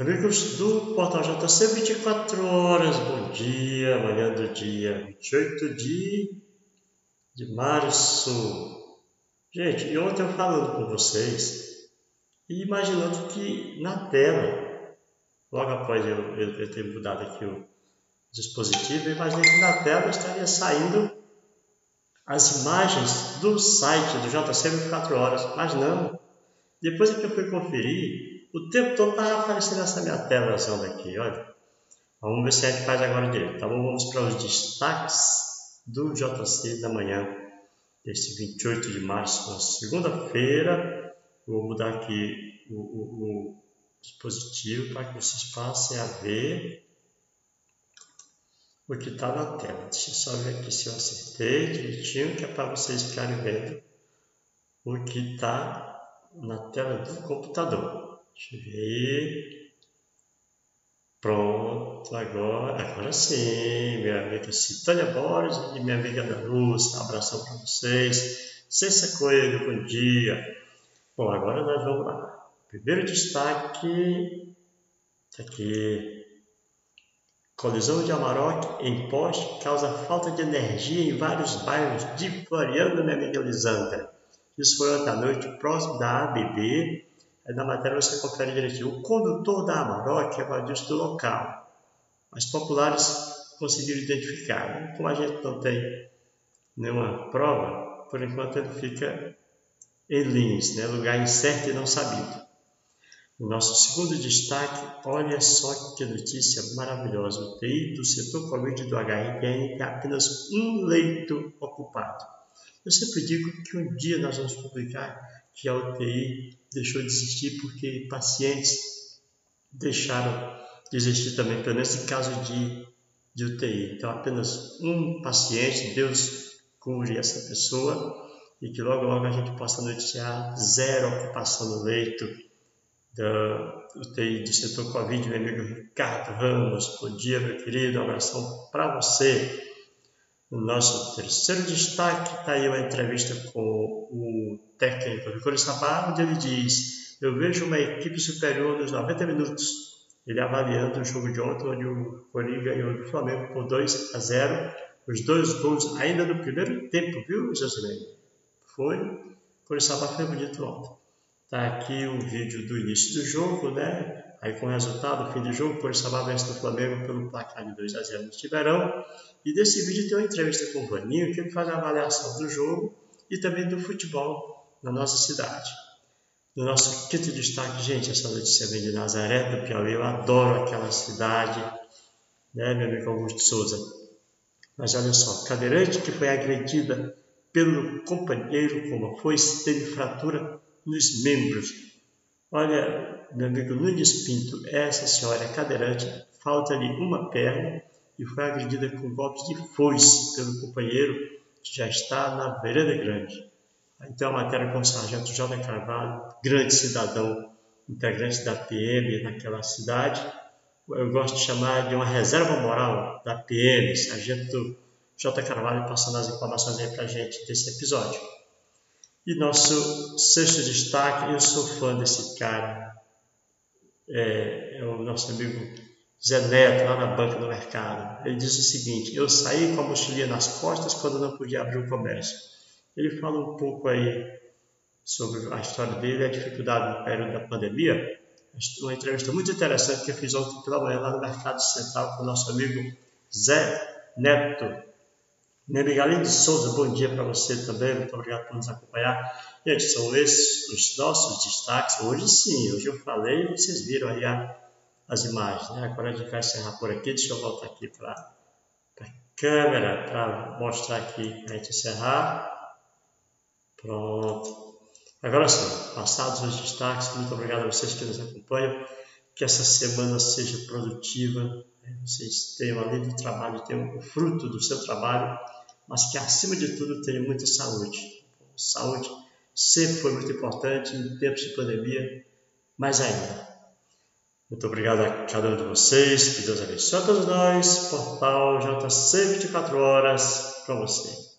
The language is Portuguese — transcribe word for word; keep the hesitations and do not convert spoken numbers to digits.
Amigos do Portal J C vinte e quatro horas, bom dia, manhã do dia vinte e oito de, de março. Gente, e ontem eu falando com vocês e imaginando que na tela, logo após eu, eu, eu ter mudado aqui o dispositivo, eu imaginei que na tela estaria saindo as imagens do site do J C vinte e quatro horas, mas não. Depois que eu fui conferir, o tempo todo estava aparecendo essa minha tela aqui, olha. Vamos ver se a gente faz agora direito, tá bom? Vamos para os destaques do J C da manhã, desse vinte e oito de março, na segunda-feira. Vou mudar aqui o, o, o dispositivo para que vocês passem a ver o que está na tela. Deixa eu só ver aqui se eu acertei direitinho, que é para vocês ficarem vendo o que está na tela do computador. Deixa eu ver. Pronto, agora, agora sim, minha amiga Citânia Borges e minha amiga Ana Lúcia, um abração para vocês. Cessa Coelho, bom dia. Bom, agora nós vamos lá. Primeiro destaque, tá aqui. Colisão de Amarok em poste causa falta de energia em vários bairros de Floriano, minha amiga Lisandra. Isso foi ontem à noite, próximo da A B B. Na matéria você confere direitinho. O condutor da Amarok evadiu-se do local. Mas populares conseguiram identificar. Como a gente não tem nenhuma prova, por enquanto ele fica em Lins, né? Lugar incerto e não sabido. O nosso segundo destaque, olha só que notícia maravilhosa. O U T I do setor Covid do H R T N tem apenas um leito ocupado. Eu sempre digo que um dia nós vamos publicar que a U T I deixou de existir porque pacientes deixaram de existir também, pelo menos em caso de, de U T I. Então, apenas um paciente, Deus cure essa pessoa e que logo, logo a gente possa noticiar zero ocupação no leito da U T I do setor Covid. Meu amigo Ricardo Ramos, bom dia, meu querido, um abração para você. O nosso terceiro destaque está aí uma entrevista com o técnico do Coriçaba, onde ele diz: eu vejo uma equipe superior nos noventa minutos. Ele avaliando o jogo de ontem, onde o Corinthians ganhou do Flamengo por dois a zero. Os dois gols ainda no primeiro tempo, viu, Josilene? Foi. O Coriçaba foi bonito ontem. Está aqui o vídeo do início do jogo, né? Aí com o resultado, fim do jogo, o Coriçaba vence do Flamengo pelo placar de dois a zero no Tiverão. E desse vídeo tem uma entrevista com o Vaninho, que ele faz a avaliação do jogo e também do futebol na nossa cidade. No nosso quinto destaque, gente, essa notícia vem de Nazaré, do Piauí. Eu adoro aquela cidade, né, meu amigo Augusto Souza? Mas olha só, cadeirante que foi agredida pelo companheiro com uma foice teve fratura nos membros. Olha, meu amigo Nunes Pinto, essa senhora é cadeirante, falta-lhe uma perna e foi agredida com golpes de foice pelo companheiro que já está na Vereda Grande. Então a matéria com o sargento J. Carvalho, grande cidadão, integrante da P M naquela cidade. Eu gosto de chamar de uma reserva moral da P M, sargento J. Carvalho, passando as informações aí pra gente desse episódio. E nosso sexto destaque, eu sou fã desse cara, é, é o nosso amigo Zé Neto, lá na banca do mercado. Ele diz o seguinte: eu saí com a mochilinha nas costas quando não podia abrir o comércio. Ele fala um pouco aí sobre a história dele, a dificuldade no período da pandemia. Uma entrevista muito interessante que eu fiz ontem pela manhã lá no Mercado Central com o nosso amigo Zé Neto. Minha amiga Aline de Souza, bom dia para você também, muito obrigado por nos acompanhar. Gente, são esses os nossos destaques. Hoje sim, hoje eu falei e vocês viram aí a, as imagens, né? Agora a gente vai encerrar por aqui. Deixa eu voltar aqui para a câmera para mostrar aqui para a gente encerrar. Pronto. Agora sim, passados os destaques, muito obrigado a vocês que nos acompanham. Que essa semana seja produtiva, né? Vocês tenham, além do trabalho, tenham o fruto do seu trabalho, mas que acima de tudo tenham muita saúde. Saúde sempre foi muito importante em tempos de pandemia, mais ainda. Muito obrigado a cada um de vocês, que Deus abençoe a todos nós. Portal J C vinte e quatro horas para você.